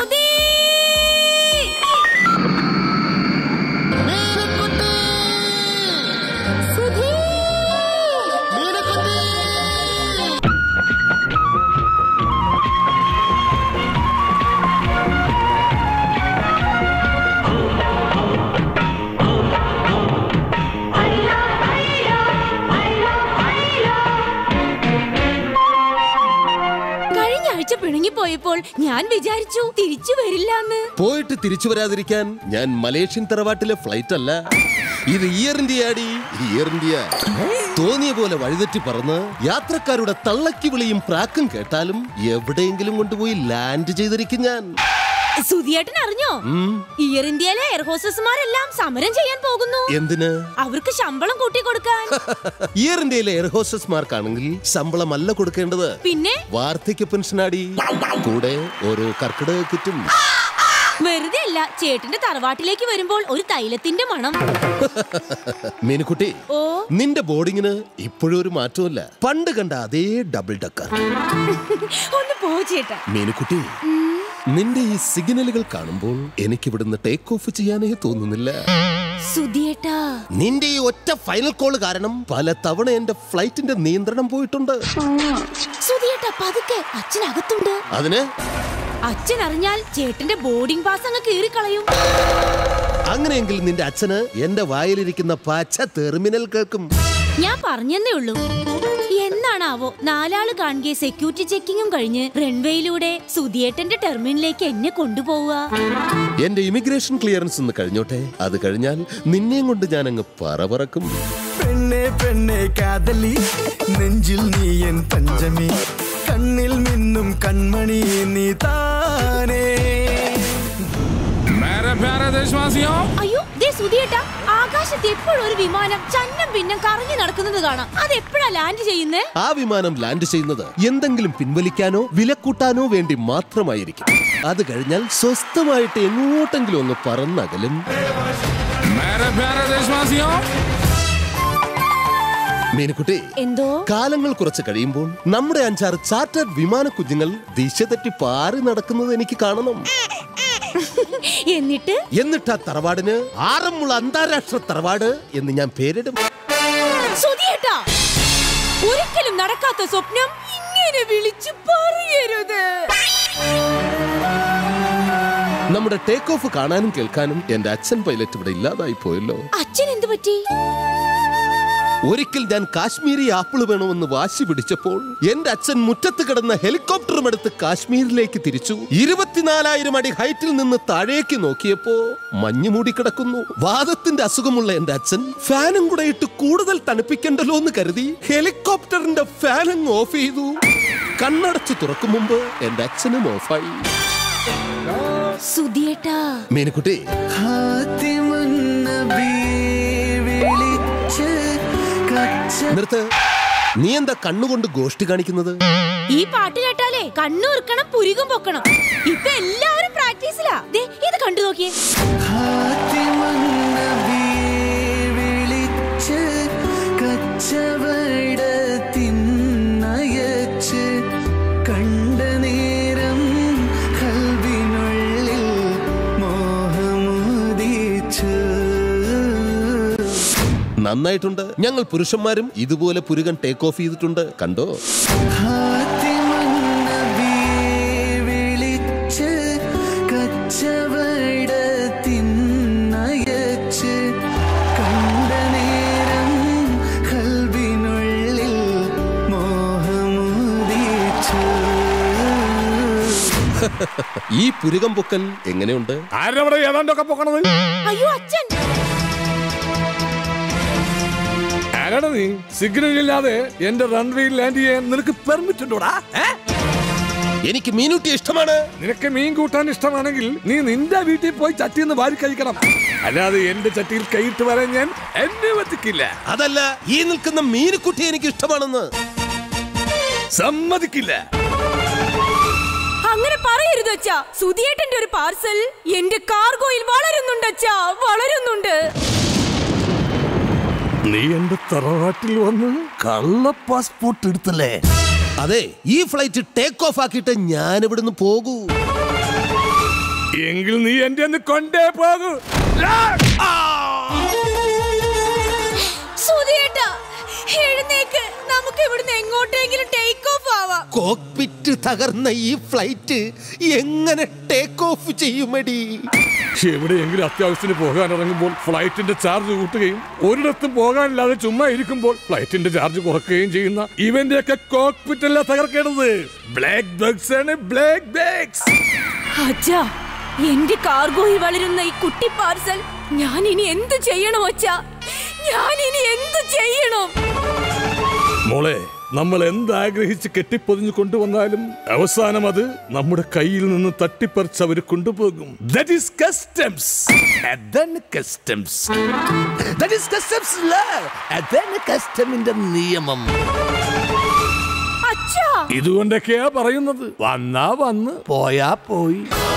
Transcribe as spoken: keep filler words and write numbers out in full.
സുധി പോയപ്പോൾ ഞാൻ വിചാരിച്ചു തിരിച്ചു വരില്ലാന്ന്. പോയിട്ട് തിരിച്ചു വരാതിരിക്കാൻ ഞാൻ മലേഷ്യൻ തറവാട്ടിലെ ഫ്ലൈറ്റ് അല്ല, ഇത് ഇയർ ഇന്ത്യയാടി. ഇയർ ഇന്ത്യ തോന്നിയ പോലെ വഴിതെറ്റി പറന്ന് യാത്രക്കാരുടെ തള്ളക്കി വിളിയും പ്രാക്കും കേട്ടാലും എവിടെയെങ്കിലും കൊണ്ടുപോയി ലാൻഡ് ചെയ്തിരിക്കും ഞാൻ. സുധിയേട്ടൻ അറിഞ്ഞോ, ഇയർ ഇന്ത്യയിലെ എയർ ഹോസ്റ്റസ്മാരെല്ലാം സമരം ചെയ്യാൻ പോകുന്നു. എന്തിന്? അവർക്ക് ശമ്പളം കൂട്ടി കൊടുക്കാൻ. ഇയർ ഇന്ത്യയിലെ എയർ ഹോസ്റ്റസ്മാർക്കാണെങ്കിൽ ശമ്പളം അല്ല കൊടുക്കേണ്ടത്, പിന്നെ വാർദ്ധക്യ പെൻഷനാടി, കൂടെ ഓരോ കർക്കിടക കിറ്റും. വെറുതെ അല്ല, ചേട്ടന്റെ തറവാട്ടിലേക്ക് വരുമ്പോൾ ഒരു തൈലത്തിന്റെ മണം. മീനുക്കുട്ടി, ഓ നിന്റെ ബോർഡിങ്ങിന് ഇപ്പോഴും ഒരു മാറ്റമില്ല, പണ്ട് കണ്ട അതേ ഡബിൾ ഡക്കർ. ഒന്ന് പോ ചേട്ടാ. മീനുക്കുട്ടി, നിന്റെ ഈ സിഗ്നലുകൾ കാണുമ്പോൾ എനിക്ക് ഇവിടുന്ന് ടേക്ക് ഓഫ് ചെയ്യാനേ തോന്നുന്നില്ല. സുധിയേട്ടാ, നിന്റെ ഈ ഒറ്റ ഫൈനൽ കോൾ കാരണം പല തവണ എന്റെ ഫ്ലൈറ്റിന്റെ നിയന്ത്രണം പോയിട്ടുണ്ട്. സുധിയേട്ടാ പതുക്കെ, അച്ഛനകത്തുണ്ട്. അതിന് അച്ഛൻ അറിഞ്ഞാൽ ചേട്ടന്റെ ബോർഡിംഗ് പാസ് അങ്ങ് കീറിക്കളയും. അങ്ങനെയെങ്കിൽ നിന്റെ അച്ഛന് എന്റെ വായിലിരിക്കുന്ന പച്ച ടെർമിനൽ കേൾക്കും. ഞാൻ പറഞ്ഞെന്നേ ഉള്ളൂ. എന്നാണാവോ നാലാള് കാണുകയെ സെക്യൂരിറ്റി ചെക്കിങ്ങും കഴിഞ്ഞ് റൺവേയിലൂടെ സുധിയേട്ടന്റെ ടെർമിനലിലേക്ക് എന്നെ കൊണ്ടുപോവുക. എന്റെ ഇമിഗ്രേഷൻ ക്ലിയറൻസ് ഒന്ന് കഴിഞ്ഞോട്ടെ, അത് കഴിഞ്ഞാൽ നിന്നെയും കൊണ്ട് ഞാൻ അങ്ങ് പറവറക്കും. പെണ്ണെ പെണ്ണെ കാതലി, നെഞ്ചിൽ നീ എൻ പഞ്ചമി, കണ്ണിൽ മിന്നും കൺമണി നീ താനേ. അയ്യോ ദേ സുധിയേട്ടാ, ആകാശത്ത് എപ്പോഴും ഒരു വിമാനം ചന്നം പിന്നം കറങ്ങി നടക്കുന്നത് കാണാം. അത് എപ്പോഴാ ലാൻഡ് ചെയ്യുന്നേ? ആ വിമാനം ലാൻഡ് ചെയ്യുന്നത് എന്തെങ്കിലും പിൻവലിക്കാനോ വിലക്കൂട്ടാനോ വേണ്ടി മാത്രമായിരിക്കും. അത് കഴിഞ്ഞാൽ സ്വസ്ഥമായിട്ട് എങ്ങോട്ടെങ്കിലും ഒന്ന് പറന്നകലും. മീനുക്കുട്ടി, എന്തോ കാലങ്ങൾ കുറച്ച് കഴിയുമ്പോൾ നമ്മുടെ അഞ്ചാറ് ചാർട്ടേഡ് വിമാന കുഞ്ഞുങ്ങൾ ദിശ തെറ്റി പാറി നടക്കുന്നത് എനിക്ക് കാണണം. എന്നിട്ട് എന്നിട്ട് ആ തറവാടിന് ആറന്മുള അന്താരാഷ്ട്ര തറവാട് എന്ന് ഞാൻ പേരിടും. സുധിയേട്ടാ, ഒരിക്കലും നടക്കാത്ത സ്വപ്നം ഇങ്ങനെ വിളിച്ചു പറയരുത്. നമ്മുടെ ടേക്ക് ഓഫ് കാണാനും കേൾക്കാനും എന്റെ അച്ഛൻ പൈലറ്റ് ഇവിടെ ഇല്ലാതായി പോയല്ലോ. അച്ഛൻ എന്തു പറ്റി? ഒരിക്കൽ ഞാൻ കാശ്മീരി ആപ്പിൾ വേണമെന്ന് വാശി പിടിച്ചപ്പോൾ എന്റെ അച്ഛൻ മുറ്റത്ത് കിടന്ന ഹെലികോപ്റ്ററും എടുത്ത് കാശ്മീരിലേക്ക് തിരിച്ചു. ഇരുപത്തിനാലായിരം അടി ഹൈറ്റിൽ നിന്ന് താഴേക്ക് നോക്കിയപ്പോ മഞ്ഞു മൂടിക്കിടക്കുന്നു. വാദത്തിന്റെ അസുഖമുള്ള എന്റെ അച്ഛൻ ഫാനും കൂടെ ഇട്ട് കൂടുതൽ തണുപ്പിക്കണ്ടല്ലോ എന്ന് കരുതി ഹെലികോപ്റ്ററിന്റെ ഫാനും ഓഫ് ചെയ്തു. കണ്ണടച്ച് തുറക്കും മുമ്പ് എന്റെ അച്ഛനും ഓഫായി. സുധിയേട്ടാ, മീനുക്കുട്ടി, നിർത്ത്. നീ എന്താ കണ്ണുകൊണ്ട് ഗോഷ്ടി കാണിക്കുന്നത്? ഈ പാട്ട് കേട്ടാലേ കണ്ണുറുക്കണം, പുരികം പൊക്കണം. ഇപ്പൊ എല്ലാവരും പ്രാക്ടീസിലാ. ദേ ഇത് കണ്ടു നോക്കിയേ. നന്നായിട്ടുണ്ട്. ഞങ്ങൾ പുരുഷന്മാരും ഇതുപോലെ പുരുകൻ ടേക്ക് ഓഫ് ചെയ്തിട്ടുണ്ട്, കണ്ടോ? ഈ പുരുകം പൊക്കൽ എങ്ങനെയുണ്ട്? ആരവിടെ ഏതാണ്ടൊക്കെ പൊക്കണത്? അയ്യോ അച്ഛൻ, ആരാണ് നീ? സിഗ്നൽ ഇല്ലാതെ എന്റെ റൺവേയിൽ ലാൻഡ് ചെയ്യാൻ നിനക്ക് പെർമിറ്റ് ഉണ്ടോടാ? എനിക്ക് മീനൂട്ടി ഇഷ്ടമാണ്. നിനക്ക് മീൻ കൂട്ടാൻ ഇഷ്ടമാണെങ്കിൽ നീ നിന്റെ വീട്ടിൽ പോയി ചട്ടിന്ന് വാരി കഴിക്കണം, അല്ലാതെ എന്റെ ചട്ടിയിൽ കൈയിട്ട് വരാൻ ഞാൻ അനുവദിക്കില്ല. അതല്ല, ഈ നിൽക്കുന്ന മീനുക്കുട്ടി എനിക്ക് ഇഷ്ടമാണെന്ന് സമ്മതിക്കില്ല. അങ്ങനെ പറയരുത് അച്ഛാ. സുധിയേട്ടന്റെ ഒരു പാർസൽ എന്റെ കാർഗോയിൽ വളരുന്നുണ്ട് അച്ഛാ, വളരുന്നുണ്ട്. നീ എന്റെ തറവാട്ടിൽ വന്ന് കള്ള പാസ്പോർട്ട് എടുത്തല്ലേ? അതെ, ഈ ഫ്ലൈറ്റ് ടേക്ക് ഓഫ് ആക്കിയിട്ട് ഞാൻ ഇവിടുന്ന് പോകൂ. എങ്കിൽ നീ എന്റെ ഒന്ന് കൊണ്ടേ പോകൂ. സുധിയേട്ടാ, എഴുന്നേക്ക്. നമുക്ക് ഇവിടുന്ന് എങ്ങോട്ടെങ്കിലും ടേക്ക് ഓഫ് ആവാം. കോക്പിറ്റ് തകർന്ന ഈ ഫ്ലൈറ്റ് എങ്ങനെ ടേക്ക് ഓഫ് ചെയ്യുമടി? എവിടെയെങ്കിലും അത്യാവശ്യത്തിന് പോകാൻ ഇറങ്ങുമ്പോൾ ഫ്ലൈറ്റിന്റെ ചാർജ് കൂട്ടുകയും ഒരിടത്തും പോകാനില്ലാതെ ചുമ്മാ ഇരിക്കുമ്പോൾ ഫ്ലൈറ്റിന്റെ ചാർജ് കുറയ്ക്കുകയും ചെയ്യുന്ന ഇവന്റെ ഒക്കെ കോക്പിറ്റ് അല്ല തകർക്കേണ്ടത്. ബ്ലാക്ക് ബാഗ്സ് ആണ്, ബ്ലാക്ക് ബാഗ്സ്. അച്ഛാ, എന്റെ കാർഗോയിൽ വളരുന്ന ഈ കുട്ടി പാർസൽ ഞാൻ ഇനി എന്ത് ചെയ്യണം അച്ഛാ? ഞാൻ ഇനി എന്ത് ചെയ്യണം? മോളെ, നമ്മൾ എന്താഗ്രഹിച്ച് കെട്ടിപ്പൊതിഞ്ഞു കൊണ്ടുവന്നാലും അവസാനം അത് നമ്മുടെ കയ്യിൽ നിന്ന് തട്ടിപ്പറിച്ച് അവർ കൊണ്ടുപോകും. That is customs. അതാണ് customs. That is customs law. അതാണ് കസ്റ്റമിന്റെ നിയമം. അച്ഛാ, ഇതുകൊണ്ടൊക്കെയാ പറയുന്നത്, വന്നാ വന്ന് പോയാ പോയി.